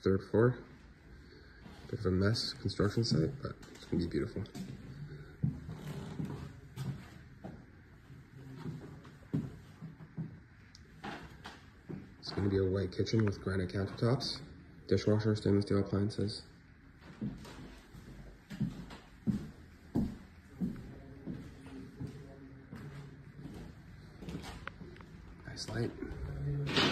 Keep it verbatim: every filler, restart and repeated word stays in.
third floor. Bit of a mess construction site, but it's gonna be beautiful. It's gonna be a white kitchen with granite countertops, dishwasher, stainless steel appliances. Nice light.